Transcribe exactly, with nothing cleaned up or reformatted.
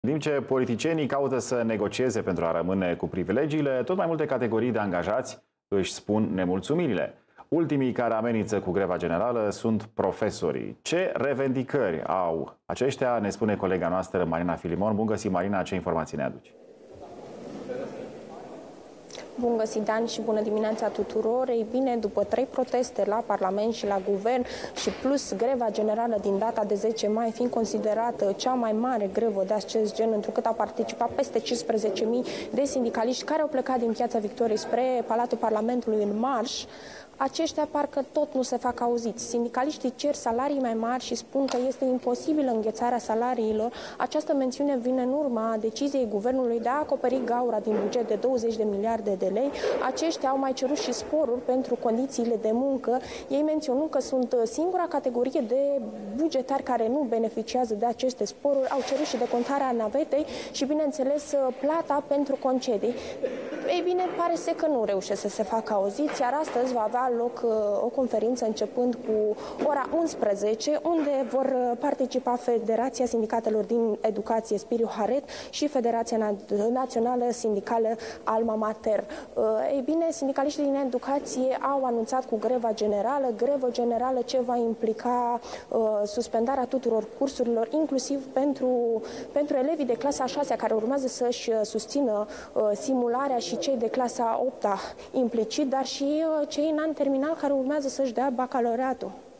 În timp ce politicienii caută să negocieze pentru a rămâne cu privilegiile, tot mai multe categorii de angajați își spun nemulțumirile. Ultimii care amenință cu greva generală sunt profesorii. Ce revendicări au aceștia, ne spune colega noastră Marina Filimon. Bun găsit, Marina, ce informații ne aduci? Bun găsit, Dan, și bună dimineața tuturor. Ei bine, după trei proteste la Parlament și la Guvern și plus greva generală din data de zece mai, fiind considerată cea mai mare grevă de acest gen, întrucât au participat peste cincisprezece mii de sindicaliști care au plecat din Piața Victoriei spre Palatul Parlamentului în marș, aceștia parcă tot nu se fac auziți. Sindicaliștii cer salarii mai mari și spun că este imposibilă înghețarea salariilor. Această mențiune vine în urma deciziei Guvernului de a acoperi gaura din buget de douăzeci de miliarde de lei. Aceștia au mai cerut și sporuri pentru condițiile de muncă. Ei menționând că sunt singura categorie de bugetari care nu beneficiază de aceste sporuri. Au cerut și decontarea navetei și, bineînțeles, plata pentru concedii. Ei bine, pare să că nu reușesc să se facă auziți, iar astăzi va avea loc o conferință începând cu ora unsprezece, unde vor participa Federația Sindicatelor din Educație Spiriu Haret și Federația Națională Sindicală Alma Mater. Ei bine, sindicaliștii din educație au anunțat cu greva generală, grevă generală ce va implica uh, suspendarea tuturor cursurilor, inclusiv pentru, pentru elevii de clasa a șasea care urmează să-și susțină uh, simularea și cei de clasa a opta implicit, dar și uh, cei în an terminal care urmează să-și dea bacalaureatul.